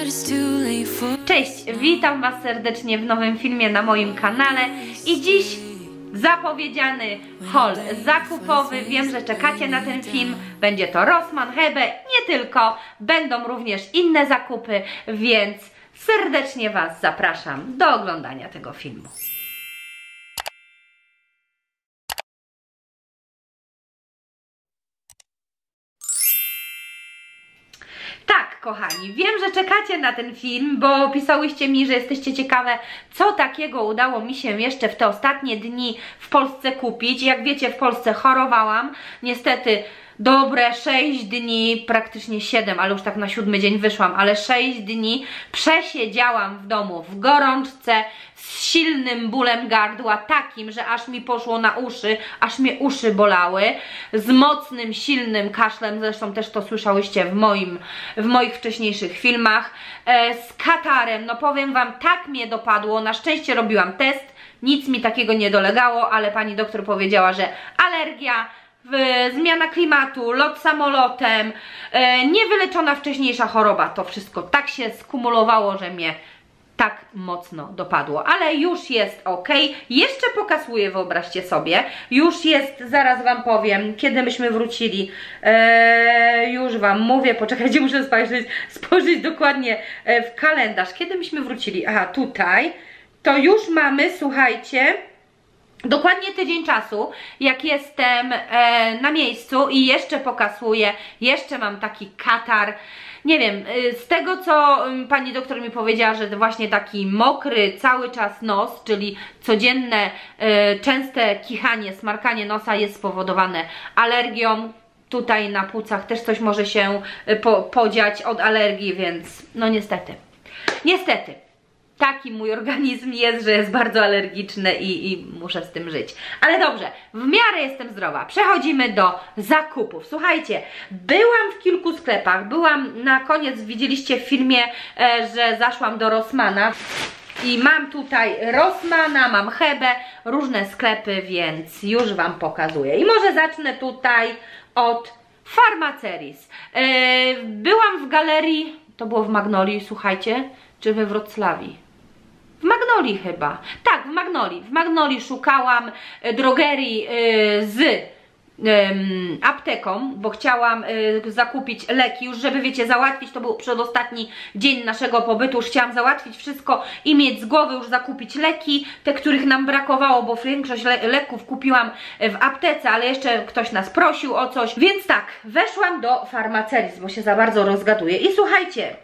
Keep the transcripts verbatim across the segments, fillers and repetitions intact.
Cześć, witam Was serdecznie w nowym filmie na moim kanale i dziś zapowiedziany haul zakupowy. Wiem, że czekacie na ten film, będzie to Rossmann, Hebe, nie tylko, będą również inne zakupy, więc serdecznie Was zapraszam do oglądania tego filmu. Tak, kochani, wiem, że czekacie na ten film, bo pisałyście mi, że jesteście ciekawe, co takiego udało mi się jeszcze w te ostatnie dni w Polsce kupić. Jak wiecie, w Polsce chorowałam, niestety dobre sześć dni, praktycznie siedem, ale już tak na siódmy dzień wyszłam, ale sześć dni przesiedziałam w domu w gorączce, z silnym bólem gardła, takim, że aż mi poszło na uszy, aż mnie uszy bolały, z mocnym, silnym kaszlem, zresztą też to słyszałyście w, moim, w moich wcześniejszych filmach, e, z katarem. No powiem Wam, tak mnie dopadło, na szczęście robiłam test, nic mi takiego nie dolegało, ale pani doktor powiedziała, że alergia, zmiana klimatu, lot samolotem, e, niewyleczona wcześniejsza choroba, to wszystko tak się skumulowało, że mnie tak mocno dopadło, ale już jest ok. Jeszcze pokasuję, wyobraźcie sobie, już jest, zaraz Wam powiem, kiedy myśmy wrócili, eee, już Wam mówię, poczekajcie, muszę spojrzeć, spojrzeć dokładnie w kalendarz, kiedy myśmy wrócili, aha, tutaj, to już mamy, słuchajcie, dokładnie tydzień czasu, jak jestem e, na miejscu i jeszcze pokasuję, jeszcze mam taki katar. Nie wiem, z tego co pani doktor mi powiedziała, że właśnie taki mokry cały czas nos, czyli codzienne, e, częste kichanie, smarkanie nosa jest spowodowane alergią. Tutaj na płucach też coś może się po, podziać od alergii, więc no niestety, niestety. Taki mój organizm jest, że jest bardzo alergiczny i, i muszę z tym żyć. Ale dobrze, w miarę jestem zdrowa. Przechodzimy do zakupów. Słuchajcie, byłam w kilku sklepach. Byłam na koniec, widzieliście w filmie, e, że zaszłam do Rossmana. I mam tutaj Rossmana, mam Hebe, różne sklepy, więc już Wam pokazuję. I może zacznę tutaj od Pharmaceris. E, byłam w galerii, to było w Magnolii, słuchajcie, czy we Wrocławii? W Magnolii chyba. Tak, w Magnolii. W Magnolii szukałam drogerii z apteką, bo chciałam zakupić leki, już żeby wiecie, załatwić, to był przedostatni dzień naszego pobytu, już chciałam załatwić wszystko i mieć z głowy już zakupić leki, te, których nam brakowało, bo większość le leków kupiłam w aptece, ale jeszcze ktoś nas prosił o coś, więc tak, weszłam do Pharmaceris, bo się za bardzo rozgaduję i słuchajcie,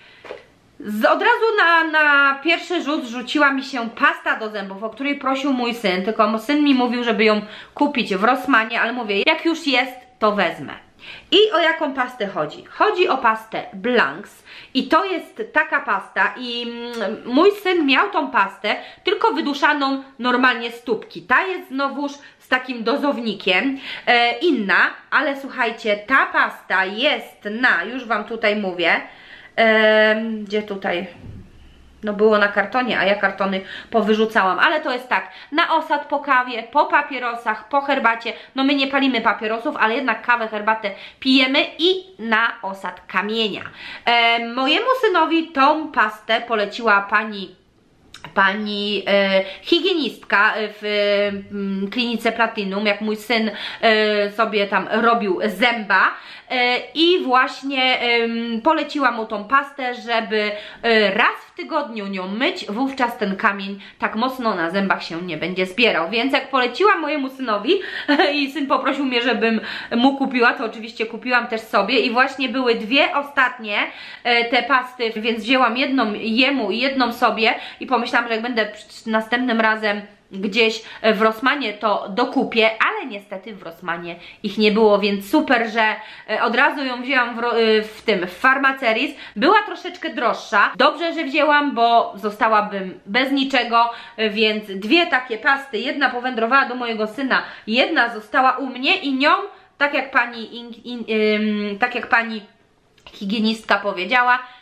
Z, od razu na, na pierwszy rzut rzuciła mi się pasta do zębów, o której prosił mój syn, tylko mój syn mi mówił, żeby ją kupić w Rossmanie, ale mówię, jak już jest, to wezmę. I o jaką pastę chodzi? Chodzi o pastę Blanks i to jest taka pasta i mm, mój syn miał tą pastę, tylko wyduszaną normalnie z tubki. Ta jest znowuż z takim dozownikiem, e, inna, ale słuchajcie, ta pasta jest na, już Wam tutaj mówię, Ehm, gdzie tutaj, no było na kartonie, a ja kartony powyrzucałam, ale to jest tak, na osad po kawie, po papierosach, po herbacie, no my nie palimy papierosów, ale jednak kawę, herbatę pijemy i na osad kamienia. Ehm, mojemu synowi tą pastę poleciła pani pani e, higienistka w e, klinice Platinum, jak mój syn e, sobie tam robił zęba e, i właśnie e, poleciła mu tą pastę, żeby e, raz w tygodniu nią myć, wówczas ten kamień tak mocno na zębach się nie będzie zbierał, więc jak poleciłam mojemu synowi i syn poprosił mnie, żebym mu kupiła, to oczywiście kupiłam też sobie i właśnie były dwie ostatnie e, te pasty, więc wzięłam jedną jemu i jedną sobie i pomyślałam, że jak będę następnym razem gdzieś w Rossmanie, to dokupię, ale niestety w Rossmanie ich nie było, więc super, że od razu ją wzięłam w, w tym, w Pharmaceris. Była troszeczkę droższa, dobrze, że wzięłam, bo zostałabym bez niczego, więc dwie takie pasty, jedna powędrowała do mojego syna, jedna została u mnie i nią, tak jak pani, in, in, ym, tak jak pani higienistka powiedziała,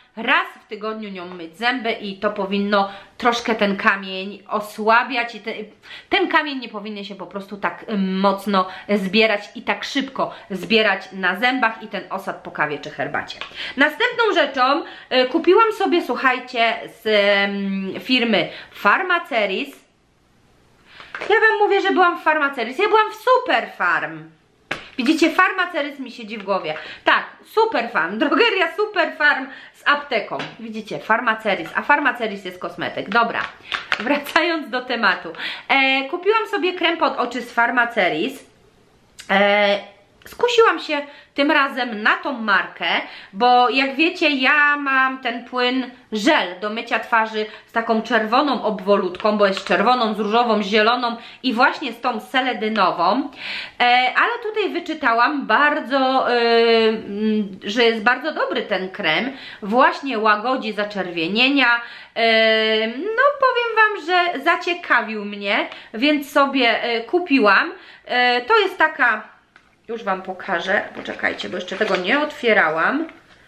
raz w tygodniu nią myć zęby i to powinno troszkę ten kamień osłabiać i ten, ten kamień nie powinien się po prostu tak mocno zbierać i tak szybko zbierać na zębach i ten osad po kawie czy herbacie. Następną rzeczą y, kupiłam sobie, słuchajcie, z y, firmy Farmaceris. Ja wam mówię, że byłam w Farmaceris, ja byłam w Super Farm. Widzicie, Farmaceris mi siedzi w głowie. Tak, Super Farm, drogeria Super Farm z apteką. Widzicie, Farmaceris, a Farmaceris jest kosmetyk. Dobra, wracając do tematu. E, kupiłam sobie krem pod oczy z Farmaceris. E, skusiłam się tym razem na tą markę, bo jak wiecie, ja mam ten płyn żel do mycia twarzy z taką czerwoną obwolutką, bo jest czerwoną, z różową, z zieloną i właśnie z tą seledynową, e, ale tutaj wyczytałam bardzo, e, że jest bardzo dobry ten krem, właśnie łagodzi zaczerwienienia, e, no powiem wam, że zaciekawił mnie, więc sobie e, kupiłam. E, to jest taka, już wam pokażę, poczekajcie, bo jeszcze tego nie otwierałam.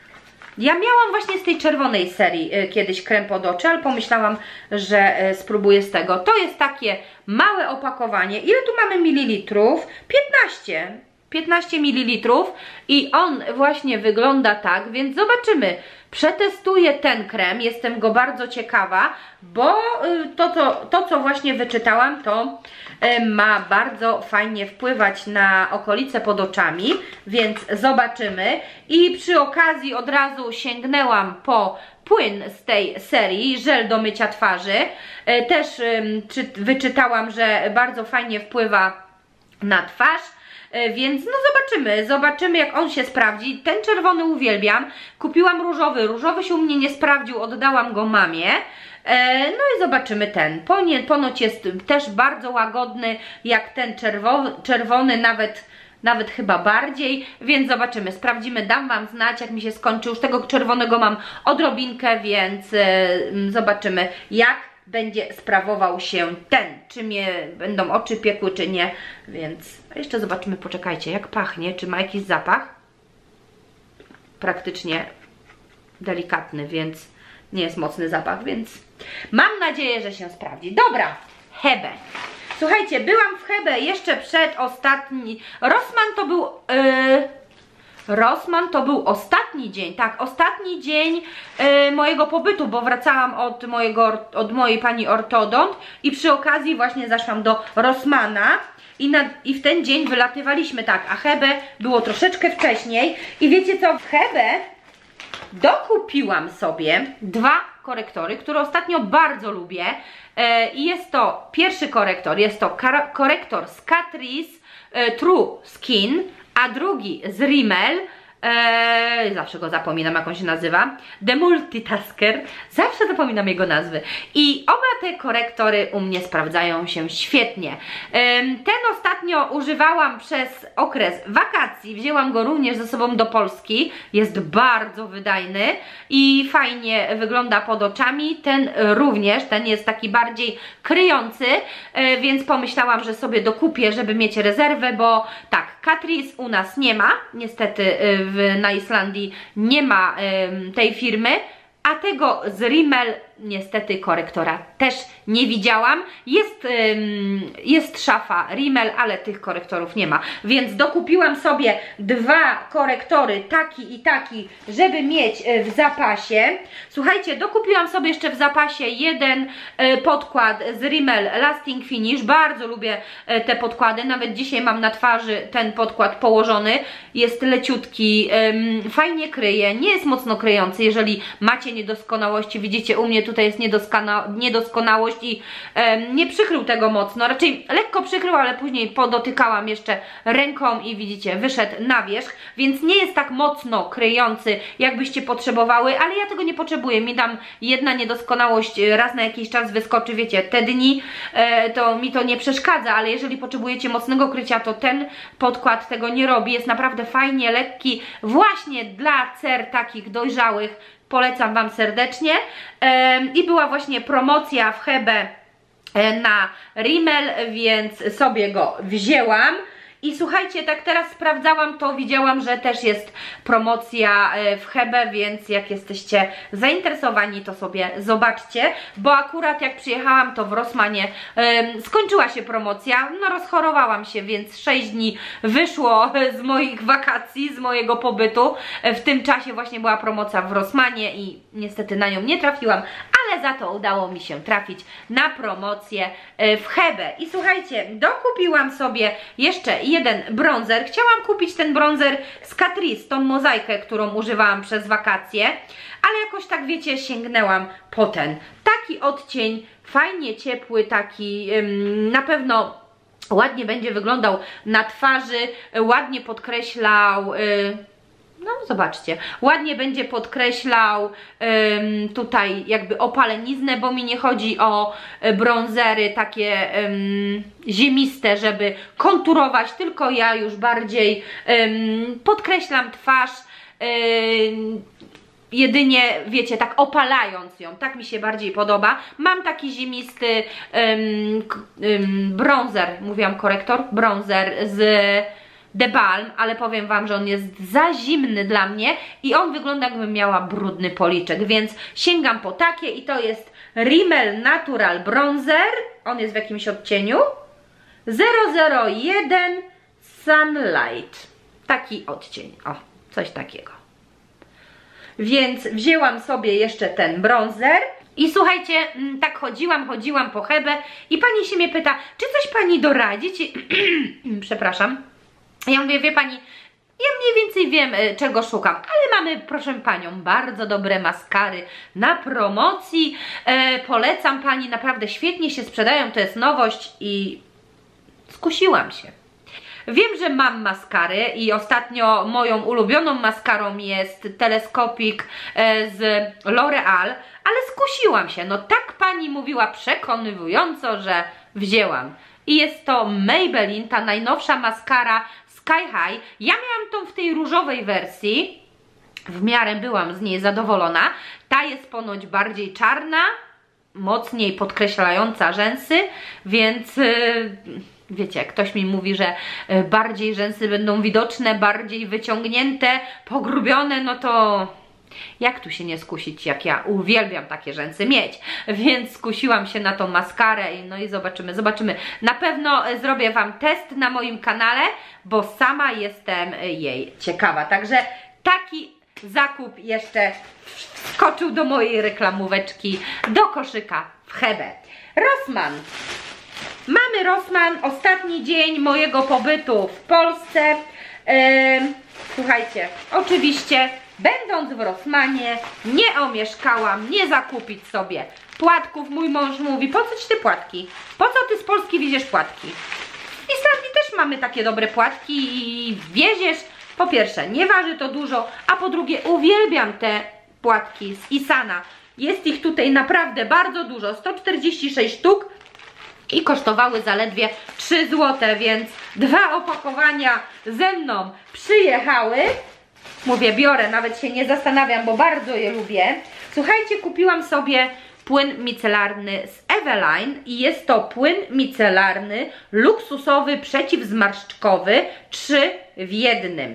Ja miałam właśnie z tej czerwonej serii y, kiedyś krem pod oczy, ale pomyślałam, że y, spróbuję z tego. To jest takie małe opakowanie. Ile tu mamy mililitrów? piętnaście. piętnaście mililitrów i on właśnie wygląda tak, więc zobaczymy. Przetestuję ten krem, jestem go bardzo ciekawa, bo to, to, to co właśnie wyczytałam, to ma bardzo fajnie wpływać na okolice pod oczami, więc zobaczymy. I przy okazji od razu sięgnęłam po płyn z tej serii, żel do mycia twarzy. Też wyczytałam, że bardzo fajnie wpływa na twarz. Więc no zobaczymy, zobaczymy jak on się sprawdzi. Ten czerwony uwielbiam, kupiłam różowy, różowy się u mnie nie sprawdził, oddałam go mamie. No i zobaczymy ten, ponoć jest też bardzo łagodny jak ten czerwony, czerwony nawet, nawet chyba bardziej, więc zobaczymy, sprawdzimy, dam wam znać jak mi się skończy, już tego czerwonego mam odrobinkę, więc zobaczymy jak będzie sprawował się ten, czy mnie będą oczy piekły, czy nie, więc jeszcze zobaczymy, poczekajcie, jak pachnie, czy ma jakiś zapach. Praktycznie delikatny, więc nie jest mocny zapach, więc mam nadzieję, że się sprawdzi. Dobra, Hebe. Słuchajcie, byłam w Hebe jeszcze przed ostatni, Rossmann to był... Yy... Rossmann to był ostatni dzień, tak, ostatni dzień yy, mojego pobytu, bo wracałam od, mojego, od mojej pani ortodont i przy okazji właśnie zaszłam do Rossmana i, na, i w ten dzień wylatywaliśmy, tak, a Hebe było troszeczkę wcześniej i wiecie co, w Hebe dokupiłam sobie dwa korektory, które ostatnio bardzo lubię yy, i jest to pierwszy korektor, jest to korektor z Catrice yy, True Skin, a drugi z Rimmel, eee, zawsze go zapominam jak on się nazywa, The Multitasker, zawsze zapominam jego nazwy i oba te korektory u mnie sprawdzają się świetnie. eee, ten ostatnio używałam przez okres wakacji, wzięłam go również ze sobą do Polski, jest bardzo wydajny i fajnie wygląda pod oczami, ten również, ten jest taki bardziej kryjący, eee, więc pomyślałam, że sobie dokupię, żeby mieć rezerwę, bo tak, Catrice u nas nie ma, niestety w, na Islandii nie ma y, tej firmy, a tego z Rimmel niestety korektora też nie widziałam. Jest, ym, jest szafa Rimmel, ale tych korektorów nie ma, więc dokupiłam sobie dwa korektory, taki i taki, żeby mieć w zapasie. Słuchajcie, dokupiłam sobie jeszcze w zapasie jeden y, podkład z Rimmel Lasting Finish, bardzo lubię y, te podkłady, nawet dzisiaj mam na twarzy ten podkład położony, jest leciutki, ym, fajnie kryje, nie jest mocno kryjący, jeżeli macie niedoskonałości, widzicie u mnie tutaj jest niedoskona, niedoskonałość i e, nie przykrył tego mocno, raczej lekko przykrył, ale później podotykałam jeszcze ręką i widzicie, wyszedł na wierzch, więc nie jest tak mocno kryjący, jakbyście potrzebowały, ale ja tego nie potrzebuję, mi tam jedna niedoskonałość raz na jakiś czas wyskoczy, wiecie, te dni, e, to mi to nie przeszkadza, ale jeżeli potrzebujecie mocnego krycia, to ten podkład tego nie robi, jest naprawdę fajnie lekki, właśnie dla cer takich dojrzałych, polecam wam serdecznie. I była właśnie promocja w Hebe na Rimmel, więc sobie go wzięłam I słuchajcie, tak teraz sprawdzałam to, widziałam, że też jest promocja w Hebe, więc jak jesteście zainteresowani, to sobie zobaczcie, bo akurat jak przyjechałam, to w Rossmanie yy, skończyła się promocja, no rozchorowałam się, więc sześć dni wyszło z moich wakacji, z mojego pobytu. W tym czasie właśnie była promocja w Rossmanie i niestety na nią nie trafiłam, ale za to udało mi się trafić na promocję w Hebe. I słuchajcie, dokupiłam sobie jeszcze jeden bronzer. Chciałam kupić ten bronzer z Catrice, tą mozaikę, którą używałam przez wakacje, ale jakoś tak, wiecie, sięgnęłam po ten. Taki odcień, fajnie ciepły, taki ym, na pewno ładnie będzie wyglądał na twarzy, ładnie podkreślał... Yy, No zobaczcie, ładnie będzie podkreślał ym, tutaj jakby opaleniznę, bo mi nie chodzi o y, bronzery takie ym, ziemiste, żeby konturować, tylko ja już bardziej ym, podkreślam twarz, ym, jedynie, wiecie, tak opalając ją, tak mi się bardziej podoba. Mam taki ziemisty ym, ym, bronzer, mówiłam korektor, bronzer z The Balm, ale powiem wam, że on jest za zimny dla mnie i on wygląda, jakbym miała brudny policzek, więc sięgam po takie i to jest Rimmel Natural Bronzer, on jest w jakimś odcieniu zero zero jeden Sunlight, taki odcień, o, coś takiego. Więc wzięłam sobie jeszcze ten bronzer i słuchajcie, tak chodziłam, chodziłam po Hebe i pani się mnie pyta, czy coś pani doradzi? Przepraszam. Ja mówię, wie pani, ja mniej więcej wiem, czego szukam, ale mamy, proszę panią, bardzo dobre maskary na promocji. E, polecam pani, naprawdę świetnie się sprzedają, to jest nowość i skusiłam się. Wiem, że mam maskary i ostatnio moją ulubioną maskarą jest Telescopic z L'Oreal, ale skusiłam się. No tak pani mówiła przekonywująco, że wzięłam. I jest to Maybelline, ta najnowsza maskara Sky High. Ja miałam tą w tej różowej wersji, w miarę byłam z niej zadowolona. Ta jest ponoć bardziej czarna, mocniej podkreślająca rzęsy, więc yy, wiecie, jak ktoś mi mówi, że yy, bardziej rzęsy będą widoczne, bardziej wyciągnięte, pogrubione, no to jak tu się nie skusić, jak ja uwielbiam takie rzęsy mieć, więc skusiłam się na tą maskarę i no i zobaczymy, zobaczymy. Na pewno zrobię wam test na moim kanale, bo sama jestem jej ciekawa, także taki zakup jeszcze wskoczył do mojej reklamóweczki, do koszyka w Hebe. Rossmann. Mamy Rossmann, ostatni dzień mojego pobytu w Polsce. Yy, słuchajcie, oczywiście będąc w Rossmanie nie omieszkałam nie zakupić sobie płatków. Mój mąż mówi, po co ci te płatki? Po co ty z Polski wieziesz płatki? W Islandii też mamy takie dobre płatki i wieziesz. Po pierwsze, nie waży to dużo, a po drugie uwielbiam te płatki z Isana. Jest ich tutaj naprawdę bardzo dużo, sto czterdzieści sześć sztuk i kosztowały zaledwie trzy złote, więc dwa opakowania ze mną przyjechały. Mówię, biorę, nawet się nie zastanawiam, bo bardzo je lubię. Słuchajcie, kupiłam sobie płyn micelarny z Eveline i jest to płyn micelarny luksusowy, przeciwzmarszczkowy, trzy w jednym.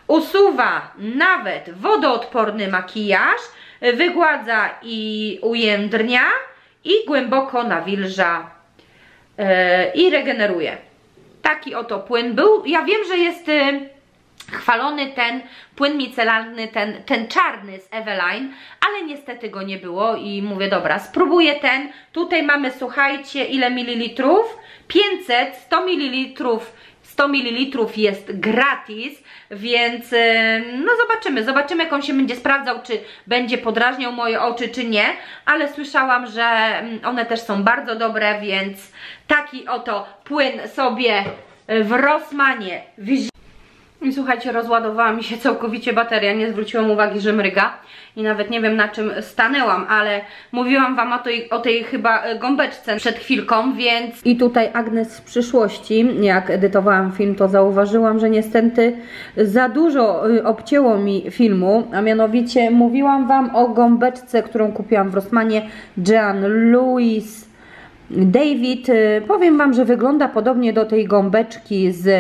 Usuwa nawet wodoodporny makijaż, wygładza i ujędrnia i głęboko nawilża yy, i regeneruje. Taki oto płyn był. Ja wiem, że jest yy, chwalony ten płyn micelarny, ten, ten czarny z Eveline, ale niestety go nie było i mówię, dobra, spróbuję ten. Tutaj mamy, słuchajcie, ile mililitrów? pięćset, sto mililitrów, sto mililitrów jest gratis, więc no zobaczymy, zobaczymy, jak on się będzie sprawdzał, czy będzie podrażniał moje oczy, czy nie, ale słyszałam, że one też są bardzo dobre, więc taki oto płyn sobie w Rossmanie wziąłem. I słuchajcie, rozładowała mi się całkowicie bateria, nie zwróciłam uwagi, że mryga i nawet nie wiem, na czym stanęłam, ale mówiłam wam o tej, o tej chyba gąbeczce przed chwilką, więc... I tutaj Agnes z przyszłości, jak edytowałam film, to zauważyłam, że niestety za dużo obcięło mi filmu, a mianowicie mówiłam wam o gąbeczce, którą kupiłam w Rossmanie, Jean Louis David. Powiem wam, że wygląda podobnie do tej gąbeczki z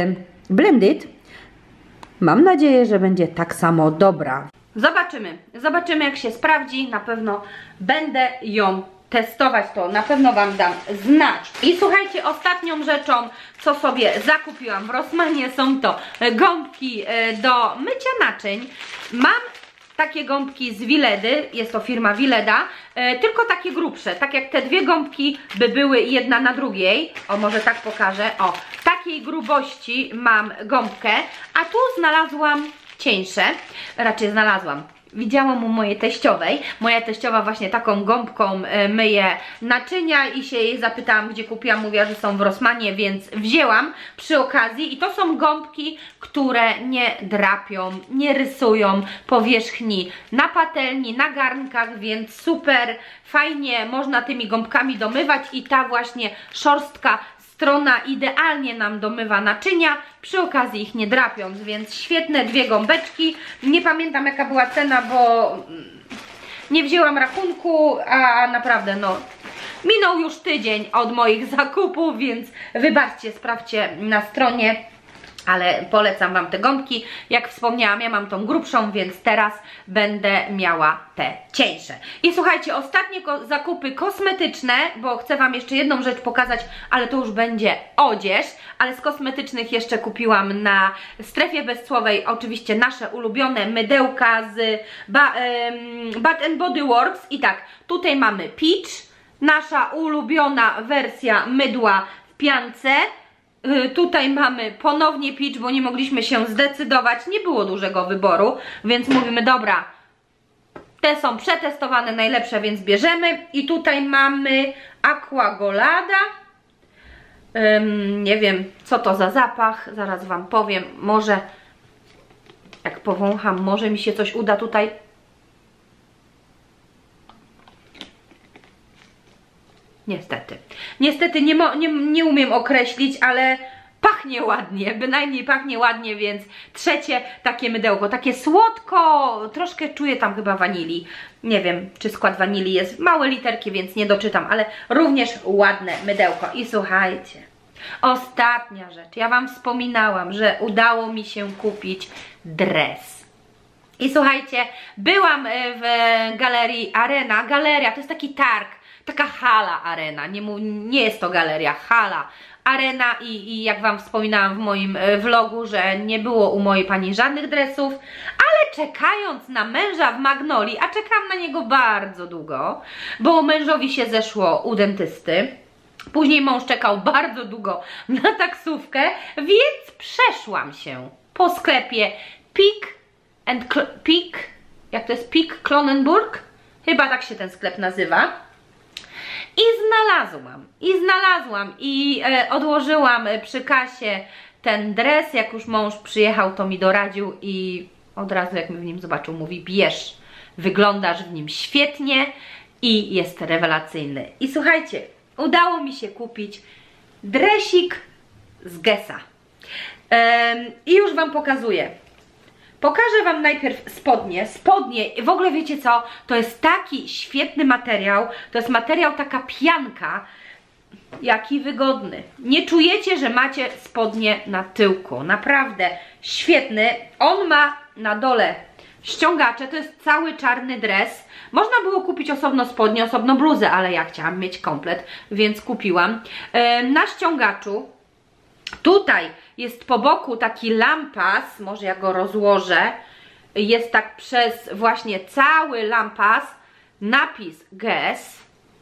Blended. Mam nadzieję, że będzie tak samo dobra. Zobaczymy, zobaczymy jak się sprawdzi, na pewno będę ją testować, to na pewno Wam dam znać. I słuchajcie, ostatnią rzeczą, co sobie zakupiłam w Rossmanie, są to gąbki do mycia naczyń. Mam takie gąbki z Wiledy, jest to firma Wileda, tylko takie grubsze, tak jak te dwie gąbki by były jedna na drugiej. O, może tak pokażę, o, takiej grubości mam gąbkę, a tu znalazłam cieńsze, raczej znalazłam. Widziałam u mojej teściowej. Moja teściowa właśnie taką gąbką myje naczynia i się jej zapytałam, gdzie kupiłam. Mówiła, że są w Rossmanie, więc wzięłam przy okazji. I to są gąbki, które nie drapią, nie rysują powierzchni na patelni, na garnkach, więc super, fajnie można tymi gąbkami domywać i ta właśnie szorstka strona idealnie nam domywa naczynia, przy okazji ich nie drapiąc, więc świetne dwie gąbeczki. Nie pamiętam jaka była cena, bo nie wzięłam rachunku, a naprawdę no minął już tydzień od moich zakupów, więc wybaczcie, sprawdźcie na stronie. Ale polecam Wam te gąbki. Jak wspomniałam, ja mam tą grubszą, więc teraz będę miała te cieńsze. I słuchajcie, ostatnie ko zakupy kosmetyczne, bo chcę Wam jeszcze jedną rzecz pokazać, ale to już będzie odzież. Ale z kosmetycznych jeszcze kupiłam na strefie bezcłowej oczywiście nasze ulubione mydełka z ba um, Bath and Body Works. I tak, tutaj mamy Peach, nasza ulubiona wersja mydła w piance. Tutaj mamy ponownie Peach, bo nie mogliśmy się zdecydować, nie było dużego wyboru, więc mówimy, dobra, te są przetestowane, najlepsze, więc bierzemy. I tutaj mamy Aquagolada, um, nie wiem co to za zapach, zaraz Wam powiem, może jak powącham, może mi się coś uda tutaj. Niestety. Niestety nie, nie, nie umiem określić, ale pachnie ładnie, bynajmniej pachnie ładnie, więc trzecie takie mydełko, takie słodko, troszkę czuję tam chyba wanilii. Nie wiem, czy skład wanilii jest, małe literki, więc nie doczytam, ale również ładne mydełko. I słuchajcie, ostatnia rzecz. Ja Wam wspominałam, że udało mi się kupić dres. I słuchajcie, byłam w galerii Arena. Galeria to jest taki targ, taka hala Arena, nie, nie jest to galeria, hala Arena i, i jak Wam wspominałam w moim vlogu, że nie było u mojej pani żadnych dresów, ale czekając na męża w Magnolii, a czekam na niego bardzo długo, bo mężowi się zeszło u dentysty, później mąż czekał bardzo długo na taksówkę, więc przeszłam się po sklepie Peak and Peak, jak to jest, Peak Klonenburg? Chyba tak się ten sklep nazywa. I znalazłam, i znalazłam, i e, odłożyłam przy kasie ten dres. Jak już mąż przyjechał, to mi doradził i od razu jak mi w nim zobaczył, mówi: bierz, wyglądasz w nim świetnie i jest rewelacyjny. I słuchajcie, udało mi się kupić dresik z Guessa. Ehm, I już Wam pokazuję. Pokażę Wam najpierw spodnie. Spodnie, w ogóle wiecie co? To jest taki świetny materiał. To jest materiał, taka pianka. Jaki wygodny. Nie czujecie, że macie spodnie na tyłku. Naprawdę świetny. On ma na dole ściągacze. To jest cały czarny dres. Można było kupić osobno spodnie, osobno bluzę, ale ja chciałam mieć komplet, więc kupiłam. Yy, na ściągaczu tutaj jest po boku taki lampas, może ja go rozłożę, jest tak przez właśnie cały lampas napis Guess.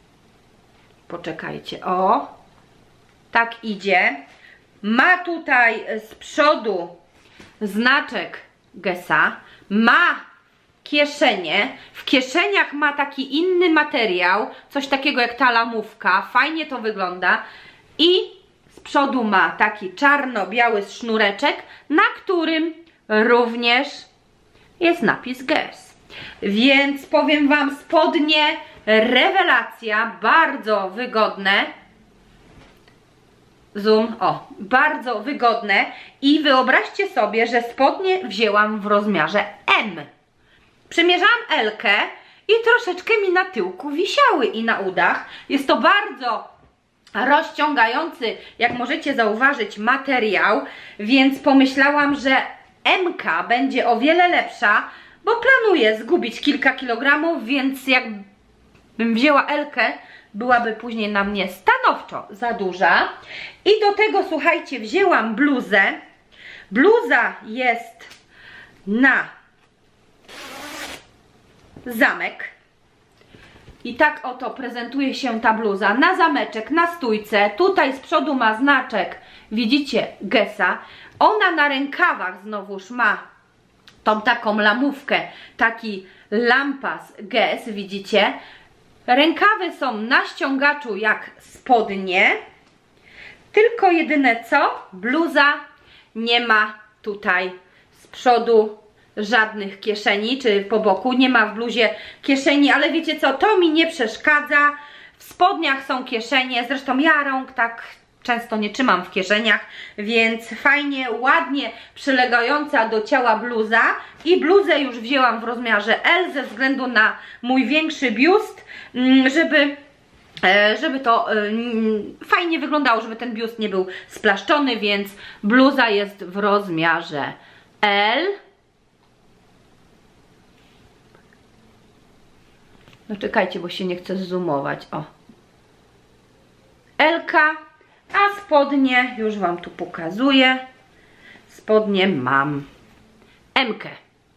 Poczekajcie, o, tak idzie. Ma tutaj z przodu znaczek Guessa, ma kieszenie, w kieszeniach ma taki inny materiał, coś takiego jak ta lamówka, fajnie to wygląda i z przodu ma taki czarno-biały sznureczek, na którym również jest napis Guess. Więc powiem Wam, spodnie rewelacja, bardzo wygodne. Zoom, o, bardzo wygodne. I wyobraźcie sobie, że spodnie wzięłam w rozmiarze M. Przymierzałam L-kę i troszeczkę mi na tyłku wisiały i na udach. Jest to bardzo rozciągający, jak możecie zauważyć, materiał, więc pomyślałam, że M-ka będzie o wiele lepsza, bo planuję zgubić kilka kilogramów, więc jakbym wzięła L-kę, byłaby później na mnie stanowczo za duża. I do tego, słuchajcie, wzięłam bluzę. Bluza jest na zamek. I tak oto prezentuje się ta bluza. Na zameczek, na stójce. Tutaj z przodu ma znaczek, widzicie, Guessa. Ona na rękawach znowuż ma tą taką lamówkę, taki lampas Guess, widzicie. Rękawy są na ściągaczu jak spodnie. Tylko jedyne co, bluza nie ma tutaj z przodu żadnych kieszeni, czy po boku, nie ma w bluzie kieszeni, ale wiecie co, to mi nie przeszkadza. W spodniach są kieszenie, zresztą ja rąk tak często nie trzymam w kieszeniach, więc fajnie, ładnie przylegająca do ciała bluza. I bluzę już wzięłam w rozmiarze L ze względu na mój większy biust, żeby żeby to fajnie wyglądało, żeby ten biust nie był splaszczony, więc bluza jest w rozmiarze L. No czekajcie, bo się nie chcę zoomować. O. L-ka, a spodnie już wam tu pokazuję. Spodnie mam M-kę.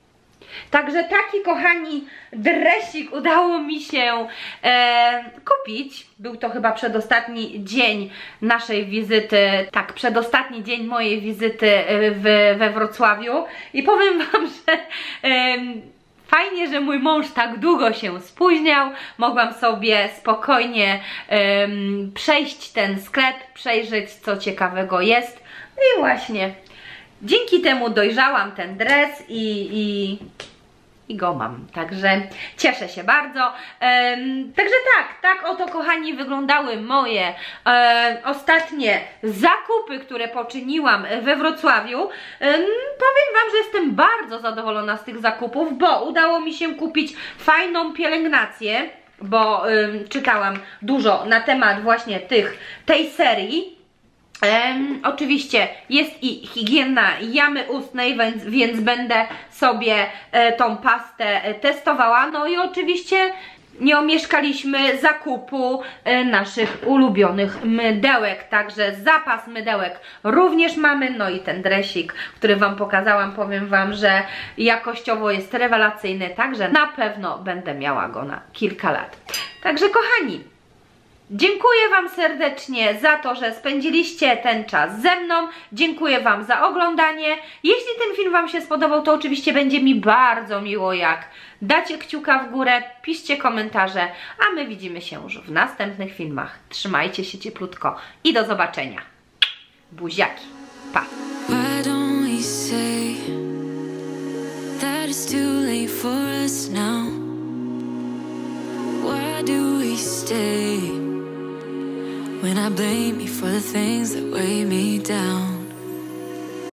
Także taki, kochani, dresik udało mi się e, kupić. Był to chyba przedostatni dzień naszej wizyty, tak, przedostatni dzień mojej wizyty w, we Wrocławiu. I powiem wam, że e, fajnie, że mój mąż tak długo się spóźniał. Mogłam sobie spokojnie e, przejść ten sklep, przejrzeć, co ciekawego jest. No i właśnie dzięki temu dojrzałam ten dres i, i, i go mam. Także cieszę się bardzo. Um, także tak, tak oto, kochani, wyglądały moje um, ostatnie zakupy, które poczyniłam we Wrocławiu. Um, powiem wam, że jestem bardzo zadowolona z tych zakupów, bo udało mi się kupić fajną pielęgnację, bo um, czytałam dużo na temat właśnie tych, tej serii. Um, oczywiście jest i higiena jamy ustnej, więc, więc będę sobie e, tą pastę e, testowała. No i oczywiście nie omieszkaliśmy zakupu e, naszych ulubionych mydełek. Także zapas mydełek również mamy. No i ten dresik, który wam pokazałam, powiem wam, że jakościowo jest rewelacyjny. Także na pewno będę miała go na kilka lat. Także, kochani, dziękuję wam serdecznie za to, że spędziliście ten czas ze mną. Dziękuję wam za oglądanie. Jeśli ten film wam się spodobał, to oczywiście będzie mi bardzo miło, jak dacie kciuka w górę, piszcie komentarze, a my widzimy się już w następnych filmach. Trzymajcie się cieplutko i do zobaczenia. Buziaki. Pa! When I blame you for the things that weigh me down.